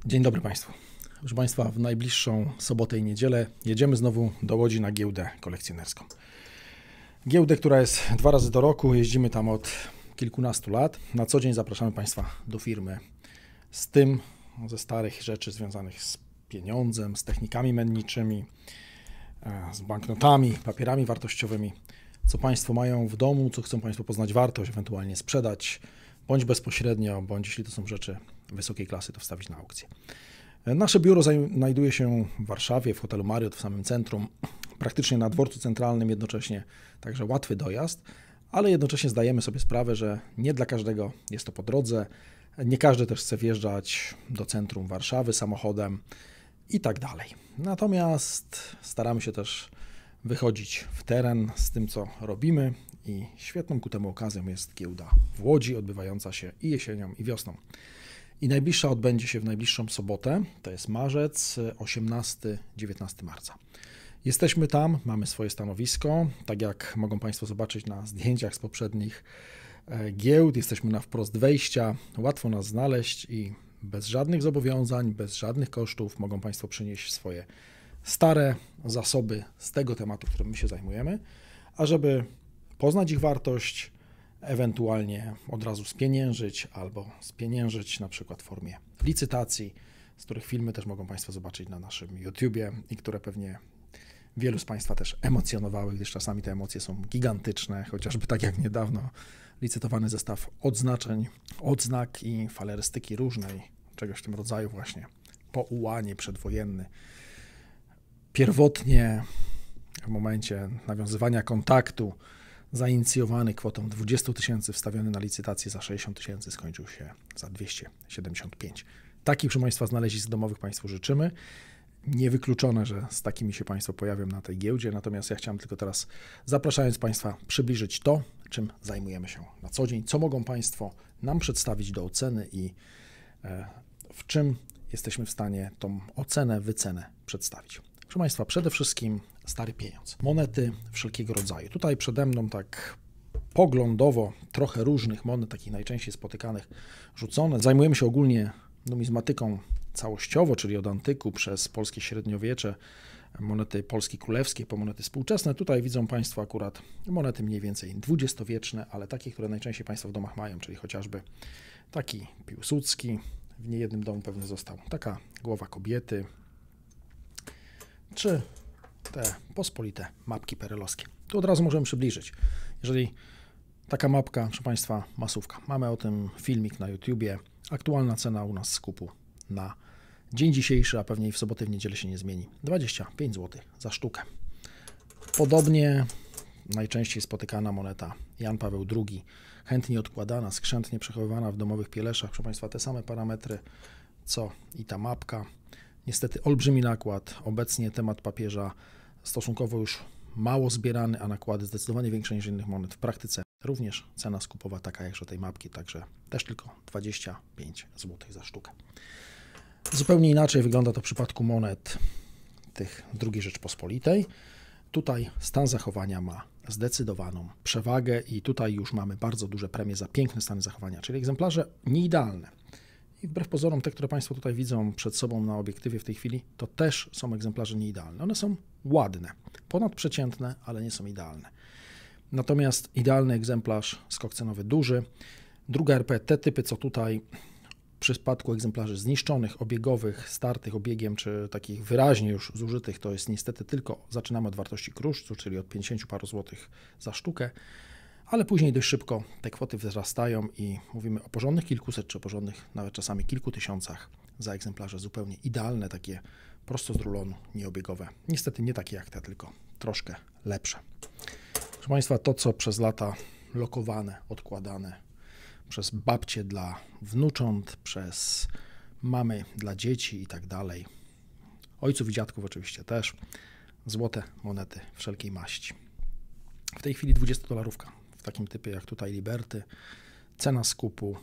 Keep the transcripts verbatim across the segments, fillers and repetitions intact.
Dzień dobry Państwu. Proszę Państwa, w najbliższą sobotę i niedzielę jedziemy znowu do Łodzi na giełdę kolekcjonerską. Giełdę, która jest dwa razy do roku, jeździmy tam od kilkunastu lat. Na co dzień zapraszamy Państwa do firmy z tym, ze starych rzeczy związanych z pieniądzem, z technikami menniczymi, z banknotami, papierami wartościowymi, co Państwo mają w domu, co chcą Państwo poznać wartość, ewentualnie sprzedać, bądź bezpośrednio, bądź jeśli to są rzeczy wysokiej klasy, to wstawić na aukcję. Nasze biuro znajduje się w Warszawie, w hotelu Marriott, w samym centrum, praktycznie na dworcu centralnym jednocześnie, także łatwy dojazd, ale jednocześnie zdajemy sobie sprawę, że nie dla każdego jest to po drodze, nie każdy też chce wjeżdżać do centrum Warszawy samochodem i tak dalej. Natomiast staramy się też wychodzić w teren z tym, co robimy i świetną ku temu okazją jest giełda w Łodzi, odbywająca się i jesienią, i wiosną. I najbliższa odbędzie się w najbliższą sobotę, to jest marzec, osiemnastego do dziewiętnastego marca. Jesteśmy tam, mamy swoje stanowisko, tak jak mogą Państwo zobaczyć na zdjęciach z poprzednich giełd, jesteśmy na wprost wejścia, łatwo nas znaleźć i bez żadnych zobowiązań, bez żadnych kosztów mogą Państwo przynieść swoje stare zasoby z tego tematu, którym my się zajmujemy, a żeby poznać ich wartość, ewentualnie od razu spieniężyć albo spieniężyć na przykład w formie licytacji, z których filmy też mogą Państwo zobaczyć na naszym YouTubie i które pewnie wielu z Państwa też emocjonowały, gdyż czasami te emocje są gigantyczne, chociażby tak jak niedawno licytowany zestaw odznaczeń, odznak i falerystyki różnej, czegoś w tym rodzaju właśnie, po ułanie przedwojenny. Pierwotnie w momencie nawiązywania kontaktu zainicjowany kwotą dwadzieścia tysięcy, wstawiony na licytację za sześćdziesiąt tysięcy, skończył się za dwieście siedemdziesiąt pięć. Takich, proszę Państwa, znalezisk domowych Państwu życzymy. Niewykluczone, że z takimi się Państwo pojawią na tej giełdzie, natomiast ja chciałem tylko teraz, zapraszając Państwa, przybliżyć to, czym zajmujemy się na co dzień, co mogą Państwo nam przedstawić do oceny i w czym jesteśmy w stanie tą ocenę, wycenę przedstawić. Proszę Państwa, przede wszystkim stary pieniądz, monety wszelkiego rodzaju. Tutaj przede mną tak poglądowo trochę różnych monet, takich najczęściej spotykanych, rzucone. Zajmujemy się ogólnie numizmatyką całościowo, czyli od antyku przez polskie średniowiecze, monety polskie królewskie po monety współczesne. Tutaj widzą Państwo akurat monety mniej więcej dwudziestowieczne, ale takie, które najczęściej Państwo w domach mają, czyli chociażby taki Piłsudski, w niejednym domu pewnie został, taka głowa kobiety, czy te pospolite mapki perelowskie. Tu od razu możemy przybliżyć. Jeżeli taka mapka, proszę Państwa, masówka. Mamy o tym filmik na YouTubie. Aktualna cena u nas skupu na dzień dzisiejszy, a pewnie i w sobotę, w niedzielę się nie zmieni. dwadzieścia pięć złotych za sztukę. Podobnie najczęściej spotykana moneta Jan Paweł drugi, chętnie odkładana, skrzętnie przechowywana w domowych pieleszach. Proszę Państwa, te same parametry, co i ta mapka. Niestety olbrzymi nakład. Obecnie temat papieża stosunkowo już mało zbierany, a nakłady zdecydowanie większe niż innych monet. W praktyce również cena skupowa taka jakże tej mapki, także też tylko dwadzieścia pięć złotych za sztukę. Zupełnie inaczej wygląda to w przypadku monet tych drugiej Rzeczpospolitej. Tutaj stan zachowania ma zdecydowaną przewagę i tutaj już mamy bardzo duże premie za piękne stany zachowania, czyli egzemplarze nieidealne. I wbrew pozorom te, które Państwo tutaj widzą przed sobą na obiektywie w tej chwili, to też są egzemplarze nieidealne. One są ładne, ponadprzeciętne, ale nie są idealne. Natomiast idealny egzemplarz, skok cenowy duży. Druga R P, te typy, co tutaj w przypadku egzemplarzy zniszczonych, obiegowych, startych obiegiem, czy takich wyraźnie już zużytych, to jest niestety tylko, zaczynamy od wartości kruszcu, czyli od pięćdziesięciu paru złotych za sztukę, ale później dość szybko te kwoty wzrastają i mówimy o porządnych kilkuset, czy o porządnych nawet czasami kilku tysiącach za egzemplarze zupełnie idealne, takie prosto z rulonu, nieobiegowe. Niestety nie takie jak te, tylko troszkę lepsze. Proszę Państwa, to co przez lata lokowane, odkładane przez babcie dla wnucząt, przez mamy dla dzieci i tak dalej, ojców i dziadków oczywiście też, złote monety wszelkiej maści. W tej chwili dwudziestodolarówka. W takim typie jak tutaj Liberty, cena skupu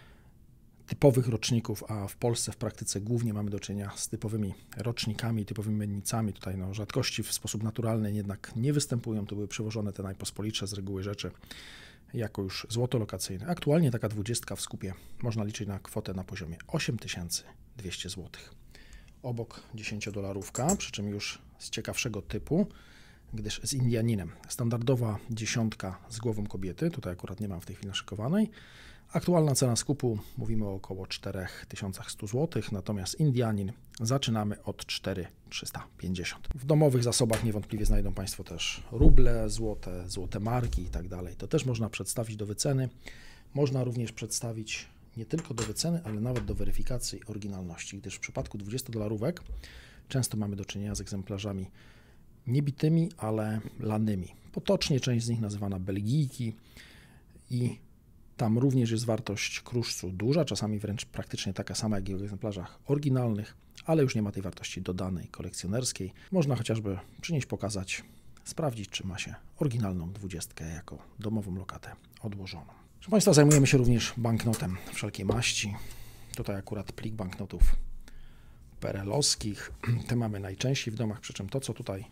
typowych roczników, a w Polsce w praktyce głównie mamy do czynienia z typowymi rocznikami, typowymi mennicami. Tutaj no, rzadkości w sposób naturalny jednak nie występują, to były przywożone te najpospolitsze z reguły rzeczy jako już złoto lokacyjne. Aktualnie taka dwudziestka w skupie można liczyć na kwotę na poziomie osiem tysięcy dwieście złotych. Obok dziesięciodolarówka, przy czym już z ciekawszego typu, gdyż z Indianinem. Standardowa dziesiątka z głową kobiety, tutaj akurat nie mam w tej chwili naszykowanej. Aktualna cena skupu, mówimy o około cztery tysiące sto złotych, natomiast Indianin zaczynamy od cztery tysiące trzysta pięćdziesiąt. W domowych zasobach niewątpliwie znajdą Państwo też ruble złote, złote marki i tak dalej. To też można przedstawić do wyceny. Można również przedstawić nie tylko do wyceny, ale nawet do weryfikacji oryginalności, gdyż w przypadku dwudziestodolarówek często mamy do czynienia z egzemplarzami niebitymi, ale lanymi. Potocznie część z nich nazywana belgijki i tam również jest wartość kruszcu duża, czasami wręcz praktycznie taka sama jak i w egzemplarzach oryginalnych, ale już nie ma tej wartości dodanej, kolekcjonerskiej. Można chociażby przynieść, pokazać, sprawdzić, czy ma się oryginalną dwudziestkę jako domową lokatę odłożoną. Proszę Państwa, zajmujemy się również banknotem wszelkiej maści. Tutaj akurat plik banknotów perelowskich. Te mamy najczęściej w domach, przy czym to, co tutaj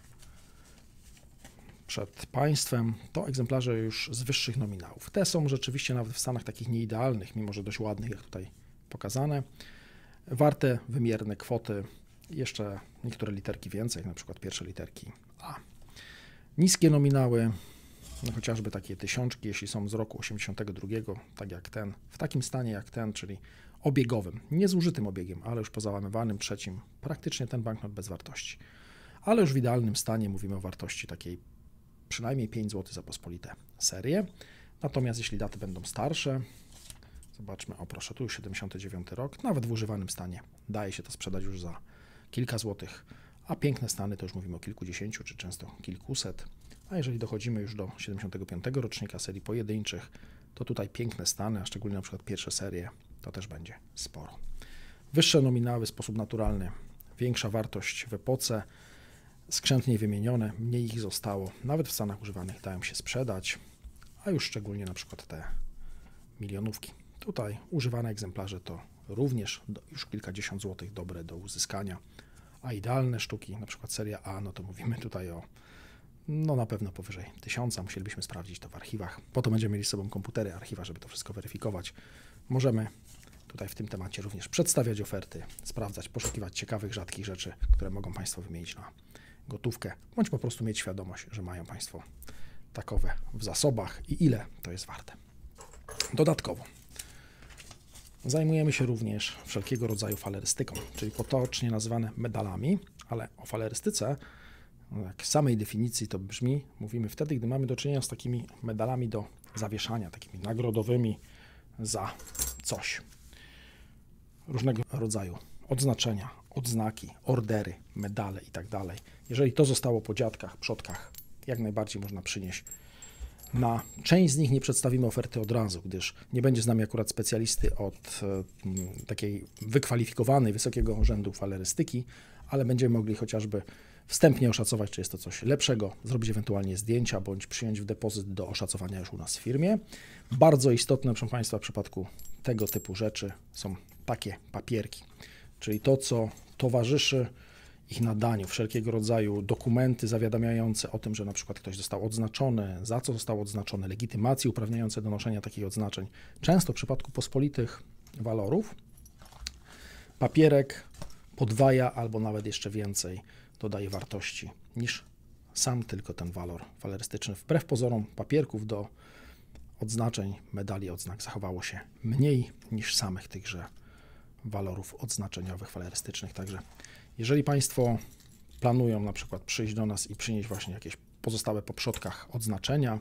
przed Państwem, to egzemplarze już z wyższych nominałów. Te są rzeczywiście nawet w stanach takich nieidealnych, mimo że dość ładnych, jak tutaj pokazane. Warte wymierne kwoty, jeszcze niektóre literki więcej, jak na przykład pierwsze literki A. Niskie nominały, no chociażby takie tysiączki, jeśli są z roku osiemdziesiątego drugiego, tak jak ten, w takim stanie jak ten, czyli obiegowym, niezużytym obiegiem, ale już po załamywanym trzecim, praktycznie ten banknot bez wartości. Ale już w idealnym stanie mówimy o wartości takiej przynajmniej pięć złotych za pospolite serie. Natomiast jeśli daty będą starsze, zobaczmy, o proszę, tu już siedemdziesiąty dziewiąty rok, nawet w używanym stanie daje się to sprzedać już za kilka złotych, a piękne stany to już mówimy o kilkudziesięciu, czy często kilkuset. A jeżeli dochodzimy już do siedemdziesiątego piątego rocznika serii pojedynczych, to tutaj piękne stany, a szczególnie na przykład pierwsze serie, to też będzie sporo. Wyższe nominały w sposób naturalny, większa wartość w epoce, skrzętnie wymienione, mniej ich zostało, nawet w stanach używanych dają się sprzedać, a już szczególnie na przykład te milionówki. Tutaj używane egzemplarze to również już kilkadziesiąt złotych dobre do uzyskania, a idealne sztuki, na przykład seria A, no to mówimy tutaj o no na pewno powyżej tysiąca, musielibyśmy sprawdzić to w archiwach. Po to będziemy mieli z sobą komputery, archiwa, żeby to wszystko weryfikować. Możemy tutaj w tym temacie również przedstawiać oferty, sprawdzać, poszukiwać ciekawych, rzadkich rzeczy, które mogą Państwo wymienić na gotówkę, bądź po prostu mieć świadomość, że mają Państwo takowe w zasobach i ile to jest warte. Dodatkowo zajmujemy się również wszelkiego rodzaju falerystyką, czyli potocznie nazywane medalami, ale o falerystyce, jak samej definicji to brzmi, mówimy wtedy, gdy mamy do czynienia z takimi medalami do zawieszania, takimi nagrodowymi za coś. Różnego rodzaju odznaczenia, odznaki, ordery, medale i tak dalej. Jeżeli to zostało po dziadkach, przodkach, jak najbardziej można przynieść. Na część z nich nie przedstawimy oferty od razu, gdyż nie będzie z nami akurat specjalisty od e, takiej wykwalifikowanej, wysokiego rzędu falerystyki, ale będziemy mogli chociażby wstępnie oszacować, czy jest to coś lepszego, zrobić ewentualnie zdjęcia, bądź przyjąć w depozyt do oszacowania już u nas w firmie. Bardzo istotne, proszę Państwa, w przypadku tego typu rzeczy są takie papierki, czyli to, co towarzyszy ich nadaniu, wszelkiego rodzaju dokumenty zawiadamiające o tym, że na przykład ktoś został odznaczony, za co został odznaczony, legitymacje uprawniające do noszenia takich odznaczeń. Często w przypadku pospolitych walorów papierek podwaja albo nawet jeszcze więcej dodaje wartości niż sam tylko ten walor falerystyczny. Wbrew pozorom papierków do odznaczeń, medali, odznak zachowało się mniej niż samych tychże walorów odznaczeniowych, falerystycznych. Także jeżeli Państwo planują na przykład przyjść do nas i przynieść właśnie jakieś pozostałe po przodkach odznaczenia,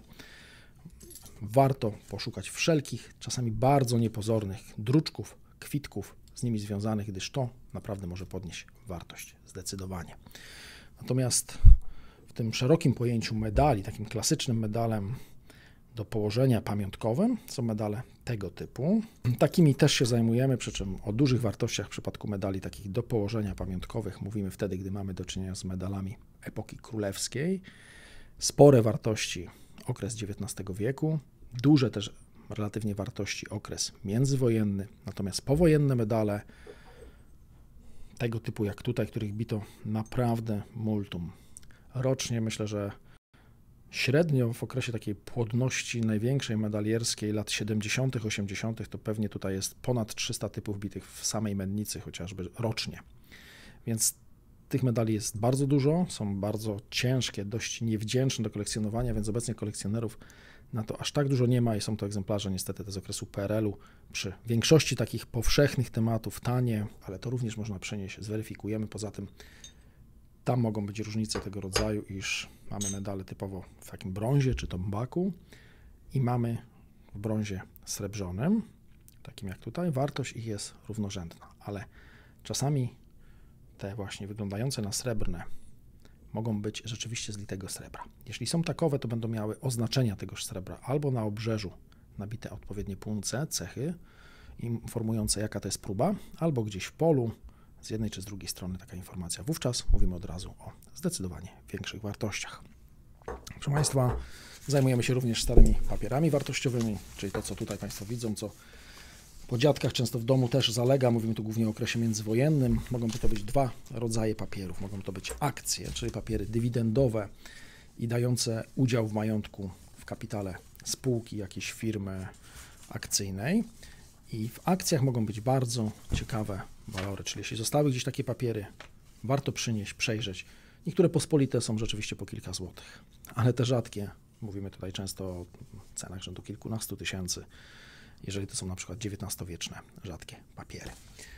warto poszukać wszelkich, czasami bardzo niepozornych druczków, kwitków z nimi związanych, gdyż to naprawdę może podnieść wartość zdecydowanie. Natomiast w tym szerokim pojęciu medali, takim klasycznym medalem do położenia pamiątkowym są medale tego typu. Takimi też się zajmujemy, przy czym o dużych wartościach w przypadku medali takich do położenia pamiątkowych mówimy wtedy, gdy mamy do czynienia z medalami epoki królewskiej. Spore wartości okres dziewiętnastego wieku, duże też relatywnie wartości okres międzywojenny, natomiast powojenne medale tego typu jak tutaj, których bito naprawdę multum. Rocznie myślę, że Średnio w okresie takiej płodności największej medalierskiej lat siedemdziesiątych, osiemdziesiątych to pewnie tutaj jest ponad trzysta typów bitych w samej Mennicy chociażby rocznie. Więc tych medali jest bardzo dużo, są bardzo ciężkie, dość niewdzięczne do kolekcjonowania, więc obecnie kolekcjonerów na to aż tak dużo nie ma i są to egzemplarze niestety te z okresu P R L-u. Przy większości takich powszechnych tematów tanie, ale to również można przenieść, zweryfikujemy. Poza tym tam mogą być różnice tego rodzaju, iż mamy medale typowo w takim brązie czy tombaku i mamy w brązie srebrzonym, takim jak tutaj, wartość ich jest równorzędna, ale czasami te właśnie wyglądające na srebrne mogą być rzeczywiście z litego srebra. Jeśli są takowe, to będą miały oznaczenia tegoż srebra albo na obrzeżu nabite odpowiednie punce, cechy informujące, jaka to jest próba, albo gdzieś w polu z jednej czy z drugiej strony taka informacja. Wówczas mówimy od razu o zdecydowanie większych wartościach. Proszę Państwa, zajmujemy się również starymi papierami wartościowymi, czyli to, co tutaj Państwo widzą, co po dziadkach często w domu też zalega. Mówimy tu głównie o okresie międzywojennym. Mogą to być dwa rodzaje papierów. Mogą to być akcje, czyli papiery dywidendowe i dające udział w majątku, w kapitale spółki, jakiejś firmy akcyjnej. I w akcjach mogą być bardzo ciekawe walory, czyli jeśli zostały gdzieś takie papiery, warto przynieść, przejrzeć. Niektóre pospolite są rzeczywiście po kilka złotych, ale te rzadkie, mówimy tutaj często o cenach rzędu kilkunastu tysięcy, jeżeli to są na przykład dziewiętnastowieczne, rzadkie papiery.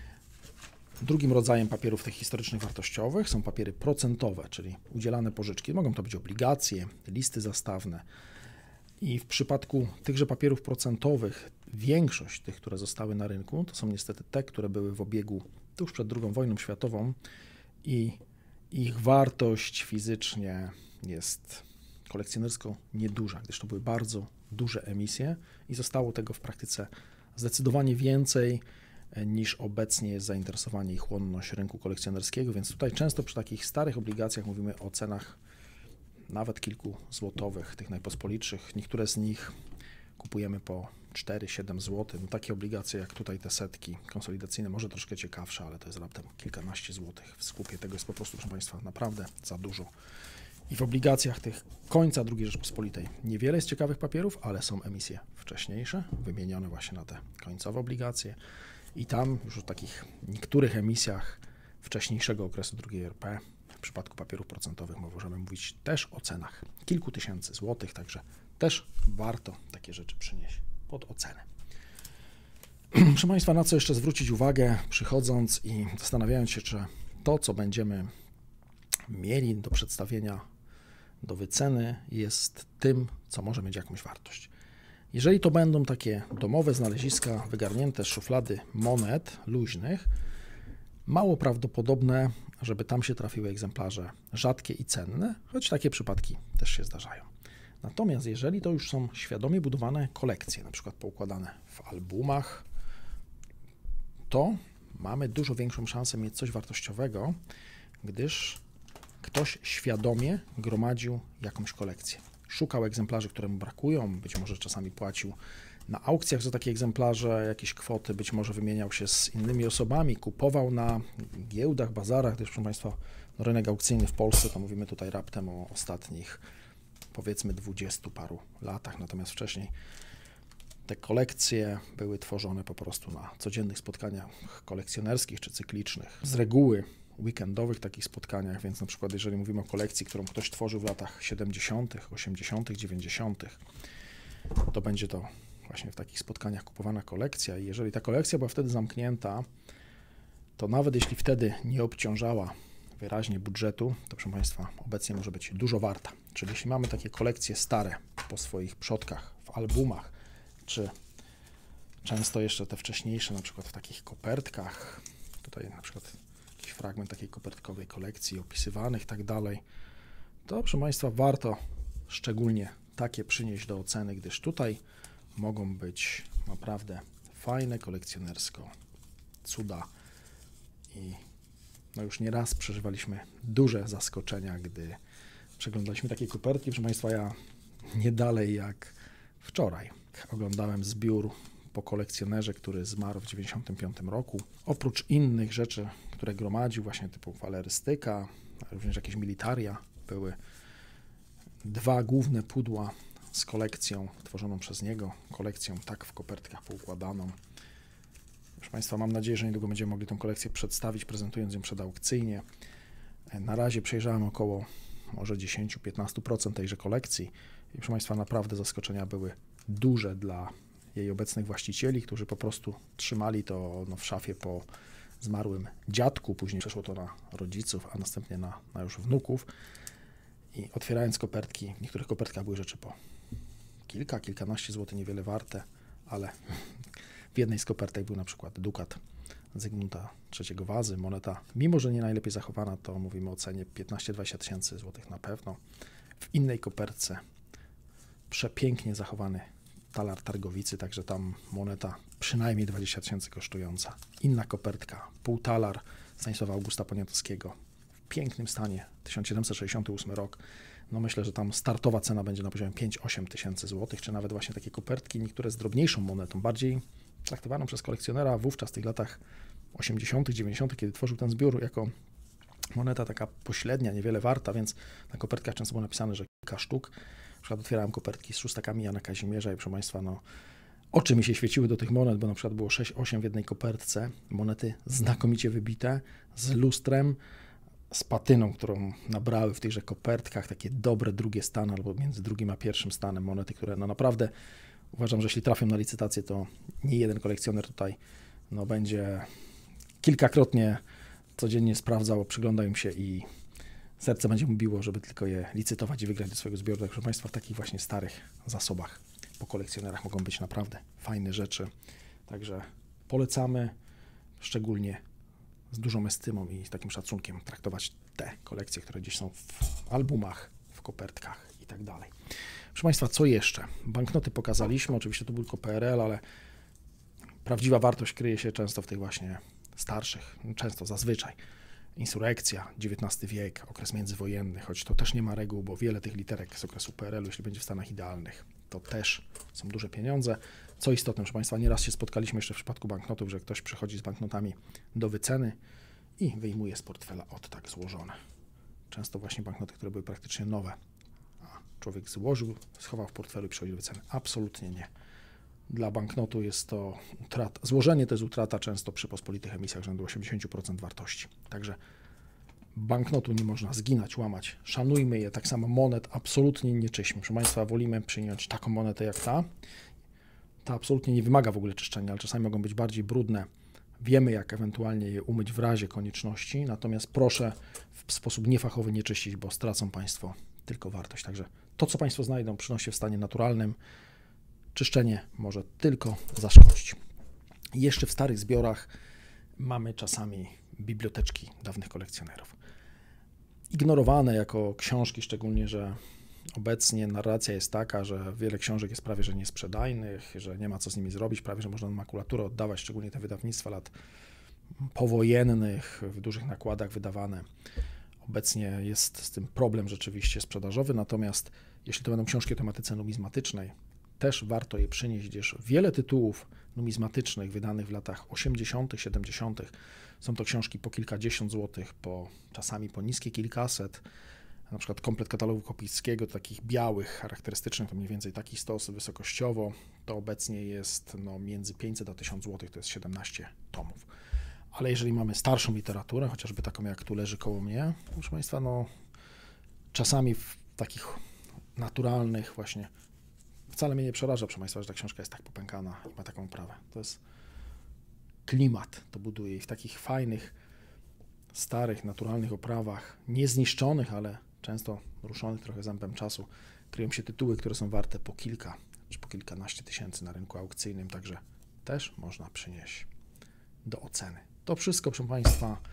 Drugim rodzajem papierów tych historycznych wartościowych są papiery procentowe, czyli udzielane pożyczki. Mogą to być obligacje, listy zastawne. I w przypadku tychże papierów procentowych większość tych, które zostały na rynku, to są niestety te, które były w obiegu tuż przed drugą wojną światową i ich wartość fizycznie jest kolekcjonersko nieduża, gdyż to były bardzo duże emisje i zostało tego w praktyce zdecydowanie więcej niż obecnie jest zainteresowanie i chłonność rynku kolekcjonerskiego, więc tutaj często przy takich starych obligacjach mówimy o cenach nawet kilku złotowych, tych najpospolitszych. Niektóre z nich kupujemy po cztery siedem złotych. No takie obligacje jak tutaj te setki konsolidacyjne, może troszkę ciekawsze, ale to jest raptem kilkanaście złotych w skupie. Tego jest po prostu, proszę Państwa, naprawdę za dużo. I w obligacjach tych końca drugiej Rzeczpospolitej niewiele jest ciekawych papierów, ale są emisje wcześniejsze, wymienione właśnie na te końcowe obligacje. I tam już w takich niektórych emisjach wcześniejszego okresu drugiej R P w przypadku papierów procentowych możemy mówić też o cenach kilku tysięcy złotych, także też warto takie rzeczy przynieść pod ocenę. Proszę Państwa, na co jeszcze zwrócić uwagę, przychodząc i zastanawiając się, czy to, co będziemy mieli do przedstawienia, do wyceny, jest tym, co może mieć jakąś wartość. Jeżeli to będą takie domowe znaleziska, wygarnięte z szuflady monet luźnych, mało prawdopodobne, żeby tam się trafiły egzemplarze rzadkie i cenne, choć takie przypadki też się zdarzają. Natomiast jeżeli to już są świadomie budowane kolekcje, na przykład poukładane w albumach, to mamy dużo większą szansę mieć coś wartościowego, gdyż ktoś świadomie gromadził jakąś kolekcję. Szukał egzemplarzy, które mu brakują, być może czasami płacił na aukcjach za takie egzemplarze jakieś kwoty, być może wymieniał się z innymi osobami, kupował na giełdach, bazarach, gdyż proszę Państwa, no, rynek aukcyjny w Polsce, to mówimy tutaj raptem o ostatnich powiedzmy dwudziestu paru latach, natomiast wcześniej te kolekcje były tworzone po prostu na codziennych spotkaniach kolekcjonerskich czy cyklicznych. Z reguły weekendowych takich spotkaniach, więc na przykład jeżeli mówimy o kolekcji, którą ktoś tworzył w latach siedemdziesiątych, osiemdziesiątych, dziewięćdziesiątych, to będzie to właśnie w takich spotkaniach kupowana kolekcja i jeżeli ta kolekcja była wtedy zamknięta, to nawet jeśli wtedy nie obciążała wyraźnie budżetu, to proszę Państwa, obecnie może być dużo warta. Czyli jeśli mamy takie kolekcje stare po swoich przodkach, w albumach, czy często jeszcze te wcześniejsze, na przykład w takich kopertkach, tutaj na przykład jakiś fragment takiej kopertkowej kolekcji opisywanych i tak dalej, to proszę Państwa, warto szczególnie takie przynieść do oceny, gdyż tutaj mogą być naprawdę fajne kolekcjonersko cuda i no już nieraz przeżywaliśmy duże zaskoczenia, gdy przeglądaliśmy takie kopertki. Proszę Państwa, ja nie dalej jak wczoraj oglądałem zbiór po kolekcjonerze, który zmarł w dziewięćdziesiątym piątym roku. Oprócz innych rzeczy, które gromadził, właśnie typu walerystyka, również jakieś militaria były dwa główne pudła z kolekcją tworzoną przez niego, kolekcją tak w kopertkach poukładaną. Proszę Państwa, mam nadzieję, że niedługo będziemy mogli tę kolekcję przedstawić, prezentując ją przedaukcyjnie. Na razie przejrzałem około może dziesięć do piętnastu procent tejże kolekcji i proszę Państwa, naprawdę zaskoczenia były duże dla jej obecnych właścicieli, którzy po prostu trzymali to no, w szafie po zmarłym dziadku, później przeszło to na rodziców, a następnie na, na już wnuków. I otwierając kopertki, w niektórych kopertkach były rzeczy po kilka, kilkanaście złotych, niewiele warte, ale w jednej z kopertek był na przykład dukat Zygmunta trzeciego Wazy, moneta, mimo że nie najlepiej zachowana, to mówimy o cenie piętnaście do dwudziestu tysięcy złotych na pewno. W innej kopertce przepięknie zachowany talar Targowicy, także tam moneta przynajmniej dwadzieścia tysięcy kosztująca. Inna kopertka, półtalar Stanisława Augusta Poniatowskiego w pięknym stanie, tysiąc siedemset sześćdziesiąty ósmy rok. No myślę, że tam startowa cena będzie na poziomie pięć do ośmiu tysięcy złotych, czy nawet właśnie takie kopertki, niektóre z drobniejszą monetą, bardziej traktowaną przez kolekcjonera wówczas w tych latach osiemdziesiątych, dziewięćdziesiątych, kiedy tworzył ten zbiór, jako moneta taka pośrednia, niewiele warta, więc na kopertkach często było napisane, że kilka sztuk. Na przykład otwierałem kopertki z szóstakami Jana Kazimierza i proszę Państwa, no oczy mi się świeciły do tych monet, bo na przykład było sześć osiem w jednej kopertce, monety znakomicie wybite, z lustrem, z patyną, którą nabrały w tychże kopertkach, takie dobre drugie stany, albo między drugim a pierwszym stanem monety, które no naprawdę uważam, że jeśli trafią na licytację, to nie jeden kolekcjoner tutaj no, będzie kilkakrotnie codziennie sprawdzał, przyglądał im się i serce będzie mu biło, żeby tylko je licytować i wygrać do swojego zbioru. Tak, proszę Państwa, w takich właśnie starych zasobach po kolekcjonerach mogą być naprawdę fajne rzeczy. Także polecamy, szczególnie z dużą estymą i z takim szacunkiem traktować te kolekcje, które gdzieś są w albumach, w kopertkach i tak dalej. Proszę Państwa, co jeszcze? Banknoty pokazaliśmy, oczywiście to był tylko P R L, ale prawdziwa wartość kryje się często w tych właśnie starszych, często zazwyczaj. Insurekcja, dziewiętnasty wiek, okres międzywojenny, choć to też nie ma reguł, bo wiele tych literek z okresu P R L u, jeśli będzie w stanach idealnych, to też są duże pieniądze. Co istotne, proszę Państwa, nieraz się spotkaliśmy jeszcze w przypadku banknotów, że ktoś przychodzi z banknotami do wyceny i wyjmuje z portfela od tak złożone. Często właśnie banknoty, które były praktycznie nowe, a człowiek złożył, schował w portfelu i przychodzi do wyceny. Absolutnie nie. Dla banknotu jest to utrata, złożenie to jest utrata często przy pospolitych emisjach rzędu osiemdziesiąt procent wartości. Także banknotu nie można zginać, łamać. Szanujmy je, tak samo monet absolutnie nie czyśmy. Proszę Państwa, wolimy przyjąć taką monetę jak ta. Ta absolutnie nie wymaga w ogóle czyszczenia, ale czasami mogą być bardziej brudne. Wiemy, jak ewentualnie je umyć w razie konieczności, natomiast proszę w sposób niefachowy nie czyścić, bo stracą Państwo tylko wartość. Także to, co Państwo znajdą, przynosi w stanie naturalnym. Czyszczenie może tylko zaszkodzić. Jeszcze w starych zbiorach mamy czasami biblioteczki dawnych kolekcjonerów. Ignorowane jako książki, szczególnie, że obecnie narracja jest taka, że wiele książek jest prawie że niesprzedajnych, że nie ma co z nimi zrobić, prawie że można na makulaturę oddawać, szczególnie te wydawnictwa lat powojennych, w dużych nakładach wydawane. Obecnie jest z tym problem rzeczywiście sprzedażowy, natomiast jeśli to będą książki o tematyce numizmatycznej, też warto je przynieść, gdyż wiele tytułów numizmatycznych wydanych w latach osiemdziesiątych, siedemdziesiątych są to książki po kilkadziesiąt złotych, po, czasami po niskie kilkaset. Na przykład komplet katalogu Kopickiego, takich białych, charakterystycznych, to mniej więcej taki stos wysokościowo, to obecnie jest no, między pięćset a tysiąc złotych, to jest siedemnaście tomów. Ale jeżeli mamy starszą literaturę, chociażby taką jak tu leży koło mnie, proszę Państwa, no czasami w takich naturalnych właśnie, wcale mnie nie przeraża, proszę Państwa, że ta książka jest tak popękana i ma taką oprawę. To jest klimat, to buduje i w takich fajnych, starych, naturalnych oprawach, niezniszczonych, ale często ruszonych trochę zębem czasu, kryją się tytuły, które są warte po kilka, czy po kilkanaście tysięcy na rynku aukcyjnym, także też można przynieść do oceny. To wszystko, proszę Państwa,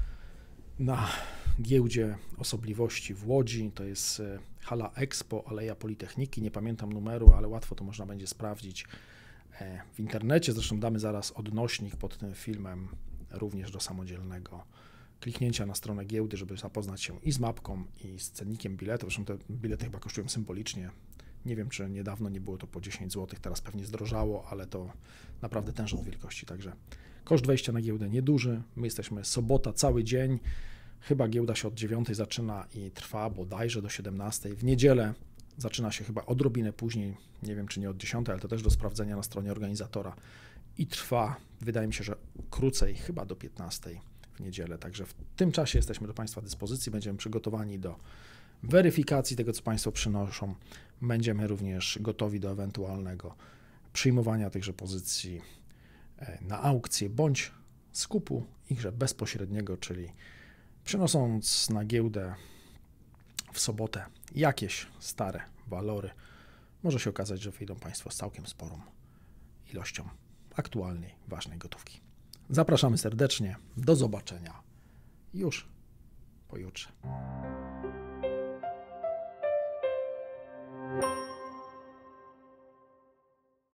na giełdzie osobliwości w Łodzi. To jest hala Expo, Aleja Politechniki. Nie pamiętam numeru, ale łatwo to można będzie sprawdzić w internecie. Zresztą damy zaraz odnośnik pod tym filmem również do samodzielnego kliknięcia na stronę giełdy, żeby zapoznać się i z mapką, i z cennikiem biletów. Zresztą te bilety chyba kosztują symbolicznie. Nie wiem, czy niedawno nie było to po dziesięć złotych, teraz pewnie zdrożało, ale to naprawdę tęż od wielkości. Także koszt wejścia na giełdę nieduży. My jesteśmy sobota cały dzień. Chyba giełda się od dziewiątej zaczyna i trwa bodajże do siedemnastej. W niedzielę zaczyna się chyba odrobinę później, nie wiem czy nie od dziesiątej, ale to też do sprawdzenia na stronie organizatora. I trwa, wydaje mi się, że krócej, chyba do piętnastej w niedzielę. Także w tym czasie jesteśmy do Państwa dyspozycji, będziemy przygotowani do weryfikacji tego, co Państwo przynoszą. Będziemy również gotowi do ewentualnego przyjmowania tychże pozycji na aukcję bądź skupu ichże bezpośredniego, czyli przynosząc na giełdę w sobotę jakieś stare walory, może się okazać, że wyjdą Państwo z całkiem sporą ilością aktualnej, ważnej gotówki. Zapraszamy serdecznie, do zobaczenia już pojutrze.